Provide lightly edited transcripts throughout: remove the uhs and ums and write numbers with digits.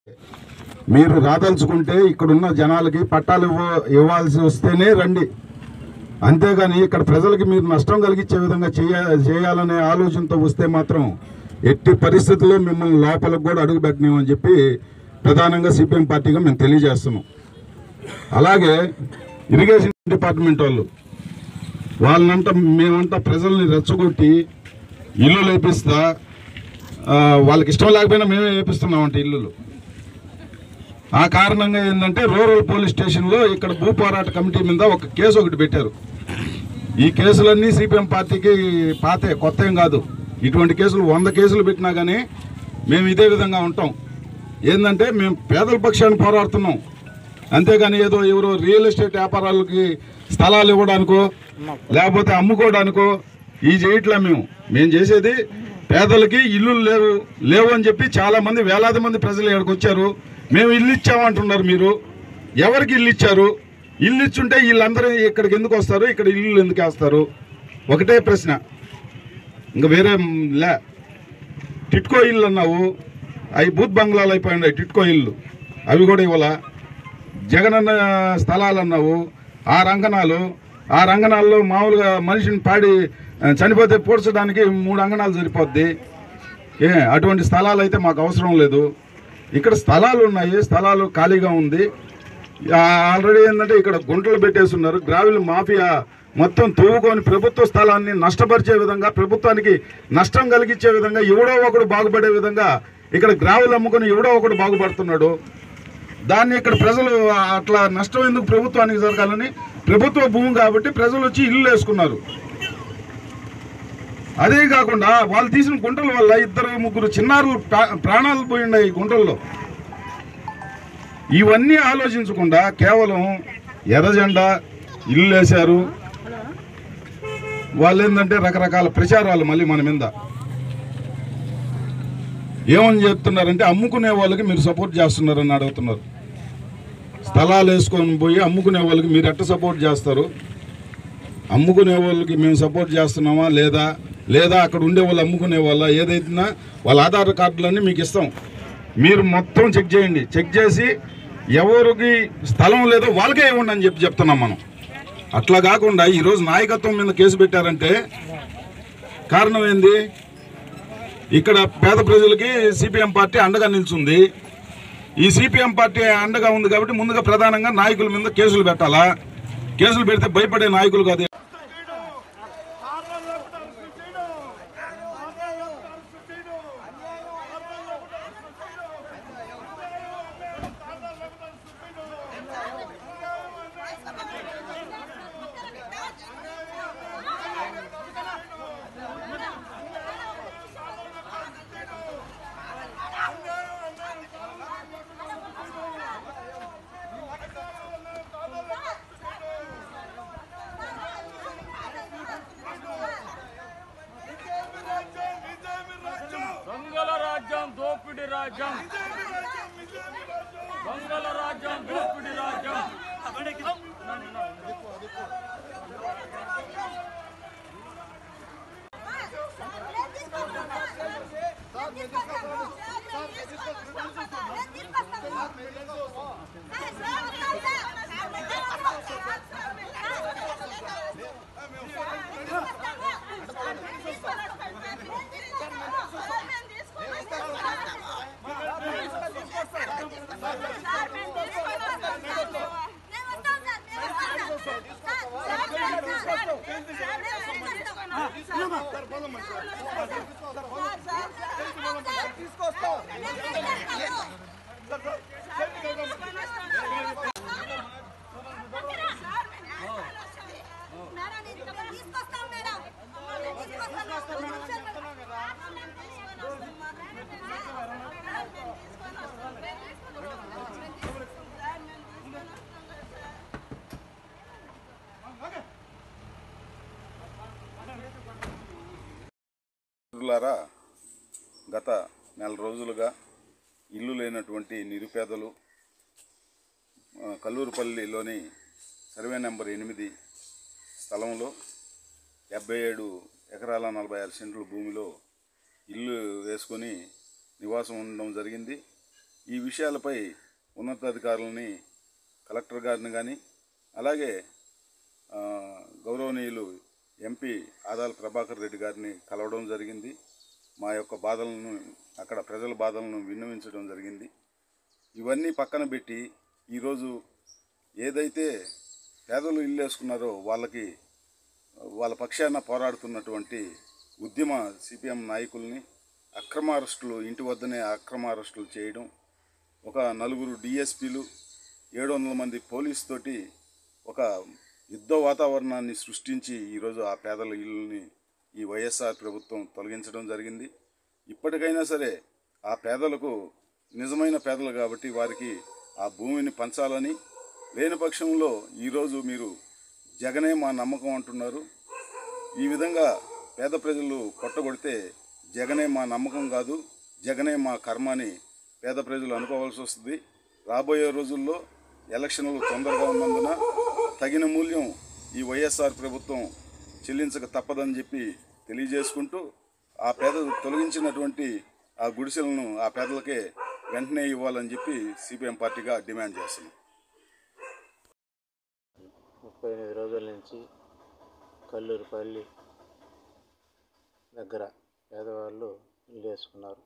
మీరు రాదలుచుకుంటే ఇక్కడున్న జనాలకి పట్టాలు ఇవ్వాల్సి వస్తేనే రండి, అంతేగాని ఇక్కడ ప్రజలకి మీరు నష్టం కలిగించే విధంగా చేయాలనే ఆలోచనతో వస్తే మాత్రం ఎట్టి పరిస్థితుల్లో మిమ్మల్ని లోపలికి కూడా అడుగు పెట్టలేమని చెప్పి ప్రధానంగా సిపిఎం పార్టీగా మేము తెలియజేస్తున్నాం. అలాగే ఇరిగేషన్ డిపార్ట్మెంట్ వాళ్ళనంతా మేమంతా ప్రజల్ని రెచ్చగొట్టి ఇల్లు లేపిస్తా, వాళ్ళకి ఇష్టం లేకపోయినా మేమే వేపిస్తున్నామంటే ఇల్లులు. ఆ కారణంగా ఏంటంటే రూరల్ పోలీస్ స్టేషన్లో ఇక్కడ భూ పోరాట కమిటీ మీద ఒక కేసు ఒకటి పెట్టారు. ఈ కేసులన్నీ సిపిఎం పార్టీకి పాతే, కొత్త ఏం కాదు. ఇటువంటి కేసులు 100 కేసులు పెట్టినా కానీ మేము ఇదే విధంగా ఉంటాం. ఏంటంటే మేము పేదల పక్షాన్ని పోరాడుతున్నాం, అంతేగాని ఏదో ఎవరో రియల్ ఎస్టేట్ వ్యాపారాలకి స్థలాలు ఇవ్వడానికో లేకపోతే అమ్ముకోవడానికో ఈ చేయట్లా. మేము చేసేది పేదలకి ఇల్లు లేవు అని చెప్పి చాలామంది వేలాది మంది ప్రజలు ఇక్కడికి వచ్చారు. మేము ఇల్లు ఇచ్చామంటున్నారు. మీరు ఎవరికి ఇల్లు ఇచ్చారు? ఇల్లు ఇచ్చుంటే వీళ్ళందరూ ఇక్కడికి ఎందుకు వస్తారు? ఇక్కడ ఇల్లు ఎందుకు వేస్తారు? ఒకటే ప్రశ్న, ఇంకా వేరే లే. టిట్కో ఇల్లు అన్నావు, అవి బూత్ బంగ్లాలు అయిపోయినాయి టిట్కో ఇల్లు, అవి కూడా ఇవ్వాలా. జగనన్న స్థలాలు అన్నావు, ఆ రంగనాల్లో మామూలుగా మనిషిని పాడి చనిపోతే పూడ్చడానికి 3 అంగనాలు సరిపోద్ది. అటువంటి స్థలాలు అయితే మాకు అవసరం లేదు. ఇక్కడ స్థలాలు ఉన్నాయి, స్థలాలు ఖాళీగా ఉంది. ఆల్రెడీ ఏంటంటే ఇక్కడ గుంటలు పెట్టేస్తున్నారు. గ్రావిల్ మాఫియా మొత్తం తవ్వుకొని ప్రభుత్వ స్థలాన్ని నష్టపరిచే విధంగా, ప్రభుత్వానికి నష్టం కలిగించే విధంగా, ఎవడో ఒకడు బాగుపడే విధంగా ఇక్కడ గ్రావిల్ అమ్ముకొని ఎవడో ఒకడు బాగుపడుతున్నాడు. దాన్ని ఇక్కడ ప్రజలు అట్లా నష్టం ఎందుకు ప్రభుత్వానికి జరగాలని, ప్రభుత్వ భూమి కాబట్టి ప్రజలు వచ్చి ఇల్లు వేసుకున్నారు. అదే కాకుండా వాళ్ళు తీసిన గుంటల వల్ల 2-3 చిన్నారులు ప్రాణాలు పోయినాయి ఈ గుంటల్లో. ఇవన్నీ ఆలోచించకుండా కేవలం ఎర్రజెండా ఇల్లు వేశారు. వాళ్ళు ఏంటంటే రకరకాల ప్రచారాలు మళ్ళీ మన మీద ఏమని చెప్తున్నారంటే, అమ్ముకునే వాళ్ళకి మీరు సపోర్ట్ చేస్తున్నారని అడుగుతున్నారు. స్థలాలు వేసుకొని పోయి అమ్ముకునే వాళ్ళకి మీరు ఎట్లా సపోర్ట్ చేస్తారు? అమ్ముకునే వాళ్ళకి మేము సపోర్ట్ చేస్తున్నామా లేదా అక్కడ ఉండే వాళ్ళు అమ్ముకునే వాళ్ళ ఏదైనా వాళ్ళ ఆధార్ కార్డులన్నీ మీకు ఇస్తాం, మీరు మొత్తం చెక్ చేయండి. చెక్ చేసి ఎవరికి స్థలం లేదో వాళ్ళకే ఇవ్వండి అని చెప్తున్నాం మనం. అట్లా కాకుండా ఈరోజు నాయకత్వం మీద కేసు పెట్టారంటే కారణం ఏంది? ఇక్కడ పేద ప్రజలకి సిపిఎం పార్టీ అండగా నిల్చుంది. ఈ సిపిఎం పార్టీ అండగా ఉంది కాబట్టి ముందుగా ప్రధానంగా నాయకుల మీద కేసులు పెట్టాలా. కేసులు పెడితే భయపడే నాయకులు కాదు. దోపిడి రాజ్యం, దొంగల రాజ్యం, దోపిడి రాజ్యం. గత నెల రోజులుగా ఇల్లు లేనటువంటి నిరుపేదలు కల్లూరుపల్లిలోని సర్వే నెంబర్ 8 స్థలంలో 77 ఎకరాల 46 సెంట్ల భూమిలో ఇల్లు వేసుకొని నివాసం ఉండడం జరిగింది. ఈ విషయాలపై ఉన్నతాధికారులని కలెక్టర్ గారిని కానీ అలాగే గౌరవనీయులు ఎంపీ ఆదాల ప్రభాకర్ రెడ్డి గారిని కలవడం జరిగింది. మా యొక్క బాధలను అక్కడ ప్రజల బాధలను విన్నవించడం జరిగింది. ఇవన్నీ పక్కన పెట్టి ఈరోజు ఏదైతే పేదలు ఇల్లు వేసుకున్నారో వాళ్ళ పక్షాన పోరాడుతున్నటువంటి ఉద్యమ సిపిఎం నాయకుల్ని అక్రమ అరెస్టులు, ఇంటి వద్దనే అక్రమ అరెస్టులు చేయడం, ఒక 4 డిఎస్పీలు 700 మంది పోలీసుతోటి ఒక యుద్ధ వాతావరణాన్ని సృష్టించి ఈరోజు ఆ పేదల ఇళ్ళని ఈ వైఎస్ఆర్ ప్రభుత్వం తొలగించడం జరిగింది. ఇప్పటికైనా సరే ఆ పేదలకు, నిజమైన పేదలు కాబట్టి వారికి ఆ భూమిని పంచాలని, లేని పక్షంలో ఈరోజు మీరు జగనే మా నమ్మకం అంటున్నారు. ఈ విధంగా పేద ప్రజలు కొట్టగొడితే జగనే మా నమ్మకం కాదు, జగనే మా కర్మ అని పేద ప్రజలు అనుకోవాల్సి వస్తుంది. రాబోయే రోజుల్లో ఎలక్షన్లు తొందరగా ఉన్నందున తగిన మూల్యం ఈ వైఎస్ఆర్ ప్రభుత్వం చెల్లించక తప్పదని చెప్పి తెలియజేసుకుంటూ ఆ పేదలు తొలగించినటువంటి ఆ గుడిసెలను ఆ పేదలకే వెంటనే ఇవ్వాలని చెప్పి సిపిఎం పార్టీగా డిమాండ్ చేస్తున్నాం. 38 రోజుల నుంచి కల్లూరుపల్లి దగ్గర పేదవాళ్ళు ఇల్లు వేసుకున్నారు.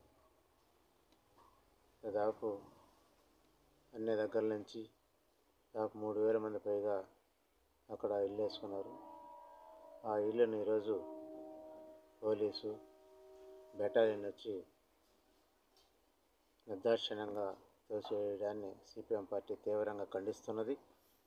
దాదాపు అన్ని దగ్గర నుంచి దాదాపు 3000 మంది పైగా అక్కడ ఇల్లు వేసుకున్నారు. ఆ ఇల్లుని ఈరోజు పోలీసు బెటాలియన్ వచ్చి నిర్దాక్షిణ్యంగా తోసివేయడాన్ని సిపిఎం పార్టీ తీవ్రంగా ఖండిస్తున్నది.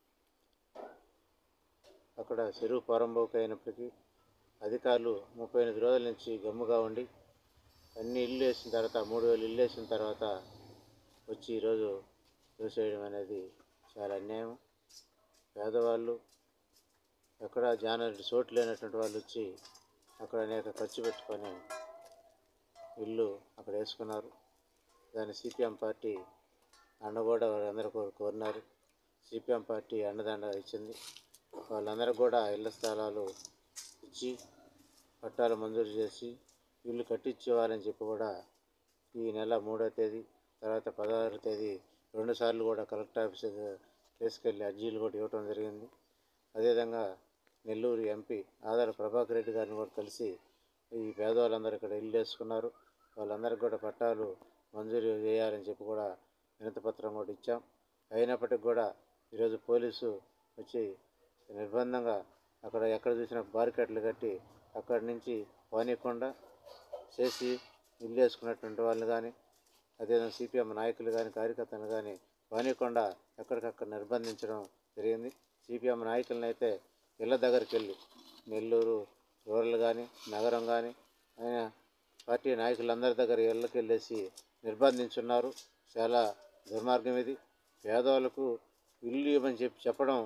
అక్కడ చెరువు పోరంబోకు అయినప్పటికీ అధికారులు 38 రోజుల నుంచి గమ్ముగా ఉండి అన్ని ఇల్లు వేసిన తర్వాత 3000 ఇల్లు వేసిన తర్వాత వచ్చి ఈరోజు తోసేయడం అనేది చాలా అన్యాయం. పేదవాళ్ళు ఎక్కడ జానరెడ్డి చోటు లేనటువంటి వాళ్ళు వచ్చి అక్కడ అనేక ఖర్చు పెట్టుకొని ఇల్లు అక్కడ వేసుకున్నారు. దాన్ని సిపిఎం పార్టీ అండగూడ వాళ్ళందరూ కోరినారు. సిపిఎం పార్టీ అండదండ ఇచ్చింది. వాళ్ళందరూ కూడా ఇళ్ల స్థలాలు ఇచ్చి పట్టాలు మంజూరు చేసి ఇల్లు కట్టించేవారని చెప్పి కూడా ఈ నెల 3వ తేదీ తర్వాత 16వ తేదీ 2 సార్లు కూడా కలెక్టర్ ఆఫీస్కి తీసుకెళ్ళి అర్జీలు కూడా ఇవ్వడం జరిగింది. అదేవిధంగా నెల్లూరు ఎంపీ ఆదాల ప్రభాకర్ రెడ్డి గారిని కూడా కలిసి ఈ పేదవాళ్ళందరూ ఇక్కడ ఇల్లు వేసుకున్నారు, వాళ్ళందరికీ కూడా పట్టాలు మంజూరు చేయాలని చెప్పి కూడా వినతిపత్రం కూడా ఇచ్చాం. అయినప్పటికీ కూడా ఈరోజు పోలీసు వచ్చి నిర్బంధంగా అక్కడ ఎక్కడ చూసినా బారికేట్లు కట్టి అక్కడి నుంచి పోనీయకుండా చేసి ఇల్లు వేసుకున్నటువంటి వాళ్ళని కానీ అదేవిధంగా సిపిఎం నాయకులు కానీ కార్యకర్తలు కానీ పోనీయకుండా ఎక్కడికక్కడ నిర్బంధించడం జరిగింది. సిపిఎం నాయకులను అయితే ఇళ్ళ దగ్గరికి వెళ్ళి నెల్లూరు రూరల్ కానీ నగరం కానీ ఆయన పార్టీ నాయకులందరి దగ్గర ఇళ్ళకి వెళ్ళేసి నిర్బంధించున్నారు. చాలా దుర్మార్గం ఇది. పేదవాళ్ళకు ఇల్లు ఇవ్వమని చెప్పడం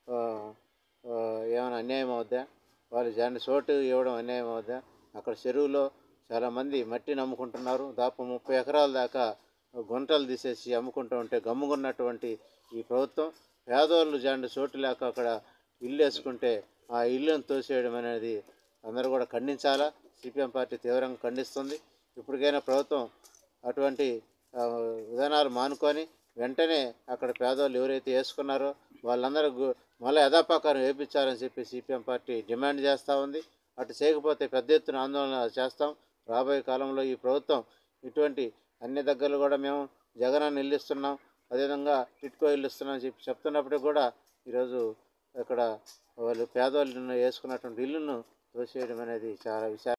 ఏమైనా అన్యాయం అవుద్దా? వాళ్ళు దాన్ని చోటు ఇవ్వడం అన్యాయం అవుద్దా? అక్కడ చెరువులో చాలామంది మట్టిని అమ్ముకుంటున్నారు. దాదాపు 30 ఎకరాల దాకా గుంటలు తీసేసి అమ్ముకుంటూ ఉంటే గమ్ముకున్నటువంటి ఈ ప్రభుత్వం పేదవాళ్ళు జాండి చోటు లేక అక్కడ ఇల్లు వేసుకుంటే ఆ ఇల్లును తోసేయడం అనేది అందరూ కూడా ఖండించాలా. సిపిఎం పార్టీ తీవ్రంగా ఖండిస్తుంది. ఇప్పటికైనా ప్రభుత్వం అటువంటి విధానాలు మానుకొని వెంటనే అక్కడ పేదవాళ్ళు ఎవరైతే వేసుకున్నారో వాళ్ళందరూ మళ్ళీ యథాప్రకారం వేయించాలని చెప్పి సిపిఎం పార్టీ డిమాండ్ చేస్తూ ఉంది. అటు చేయకపోతే పెద్ద ఎత్తున ఆందోళన చేస్తాం. రాబోయే కాలంలో ఈ ప్రభుత్వం ఇటువంటి అన్ని దగ్గరలు కూడా మేము జగనాన్ని ఇల్లు ఇస్తున్నాం, అదేవిధంగా టిట్కో ఇల్లు ఇస్తున్నాం అని చెప్పి చెప్తున్నప్పటికీ కూడా ఈరోజు ఇక్కడ వాళ్ళు పేదవాళ్ళు వేసుకున్నటువంటి ఇల్లును తోసేయడం అనేది చాలా